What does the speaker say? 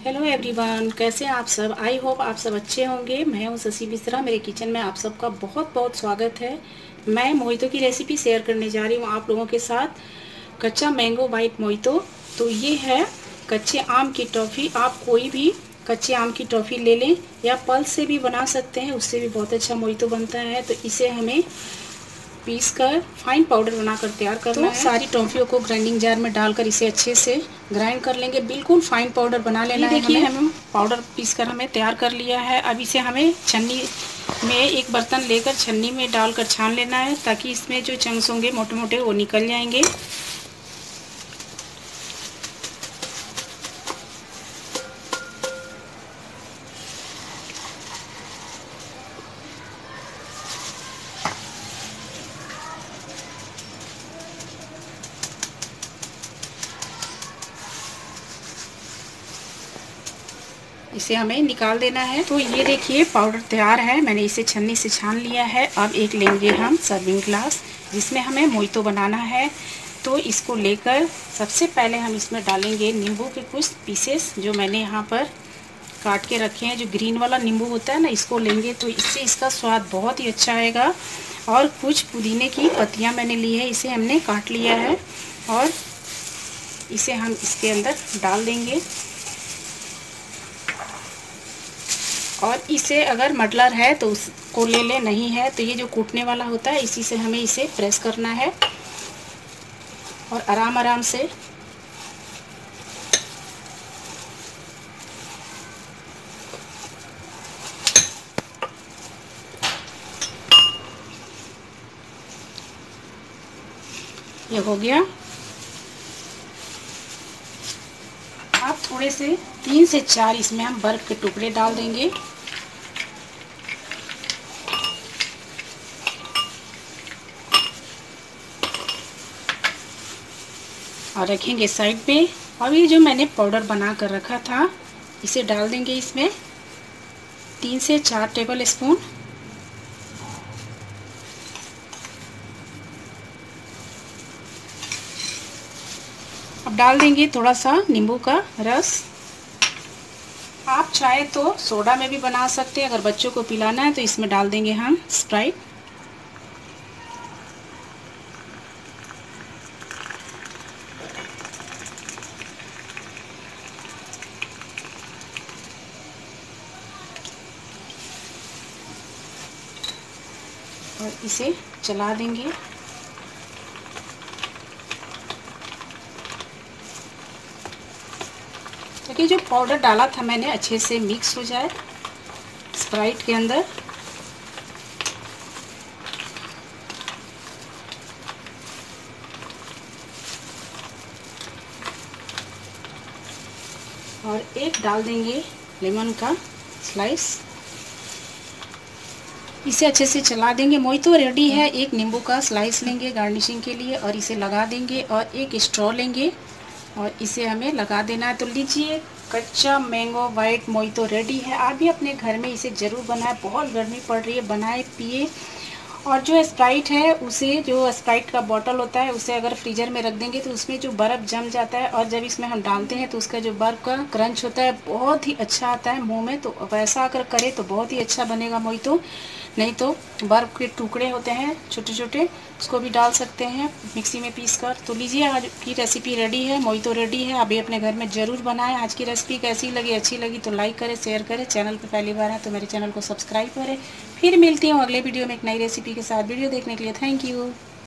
Hello everyone, कैसे हैं आप सब। आई होप आप सब अच्छे होंगे। मैं हूं शशि मिश्रा। मेरे किचन में आप सबका बहुत बहुत स्वागत है। मैं मोहितो की रेसिपी शेयर करने जा रही हूं आप लोगों के साथ। कच्चा मैंगो वाइट मोहितो। तो ये है कच्चे आम की टॉफ़ी। आप कोई भी कच्चे आम की टॉफ़ी ले लें या पल्स से भी बना सकते हैं, उससे भी बहुत अच्छा मोहितो बनता है। तो इसे हमें पीस कर फाइन पाउडर बनाकर तैयार करना है। सारी टॉफियों को ग्राइंडिंग जार में डालकर इसे अच्छे से ग्राइंड कर लेंगे। बिल्कुल फाइन पाउडर बना लेना है। देखिए हम पाउडर पीस कर हमें तैयार कर लिया है। अब इसे हमें छन्नी में एक बर्तन लेकर छन्नी में डालकर छान लेना है, ताकि इसमें जो चंक्स होंगे मोटे मोटे वो निकल जाएंगे। इसे हमें निकाल देना है। तो ये देखिए पाउडर तैयार है, मैंने इसे छन्नी से छान लिया है। अब एक लेंगे हम सर्विंग ग्लास, जिसमें हमें मोहितो बनाना है। तो इसको लेकर सबसे पहले हम इसमें डालेंगे नींबू के कुछ पीसेस, जो मैंने यहाँ पर काट के रखे हैं। जो ग्रीन वाला नींबू होता है ना, इसको लेंगे तो इससे इसका स्वाद बहुत ही अच्छा आएगा। और कुछ पुदीने की पत्तियाँ मैंने ली है, इसे हमने काट लिया है और इसे हम इसके अंदर डाल देंगे। और इसे अगर मडलर है तो उसको ले ले, नहीं है तो ये जो कूटने वाला होता है, इसी से हमें इसे प्रेस करना है और आराम आराम से ये हो गया। अब थोड़े से 3 से 4 इसमें हम बर्फ के टुकड़े डाल देंगे और रखेंगे साइड पे। अब ये जो मैंने पाउडर बना कर रखा था, इसे डाल देंगे इसमें 3 से 4 टेबल स्पून। अब डाल देंगे थोड़ा सा नींबू का रस। आप चाहे तो सोडा में भी बना सकते हैं, अगर बच्चों को पिलाना है तो इसमें डाल देंगे हम स्प्राइट। और इसे चला देंगे। ताकि जो पाउडर डाला था मैंने अच्छे से मिक्स हो जाए स्प्राइट के अंदर। और एक डाल देंगे लेमन का स्लाइस। इसे अच्छे से चला देंगे। मोहितो रेडी है। एक नींबू का स्लाइस लेंगे गार्निशिंग के लिए और इसे लगा देंगे, और एक स्ट्रॉ लेंगे और इसे हमें लगा देना है। तो लीजिए, कच्चा मैंगो वाइट मोहितो रेडी है। आप भी अपने घर में इसे ज़रूर बनाएं। बहुत गर्मी पड़ रही है, बनाए पिए। और जो स्प्राइट है, उसे जो स्प्राइट का बॉटल होता है, उसे अगर फ्रीजर में रख देंगे तो उसमें जो बर्फ़ जम जाता है, और जब इसमें हम डालते हैं तो उसका जो बर्फ़ का क्रंच होता है बहुत ही अच्छा आता है मुंह में। तो वैसा अगर करें तो बहुत ही अच्छा बनेगा मोहितो। नहीं तो बर्फ़ के टुकड़े होते हैं छोटे छोटे, उसको भी डाल सकते हैं मिक्सी में पीस कर। तो लीजिए, आज की रेसिपी रेडी है, मोहितो रेडी है। आप भी अपने घर में ज़रूर बनाएं। आज की रेसिपी कैसी लगी, अच्छी लगी तो लाइक करें, शेयर करें। चैनल पर पहली बार है तो मेरे चैनल को सब्सक्राइब करें। फिर मिलती हूँ अगले वीडियो में एक नई रेसिपी के साथ। वीडियो देखने के लिए थैंक यू।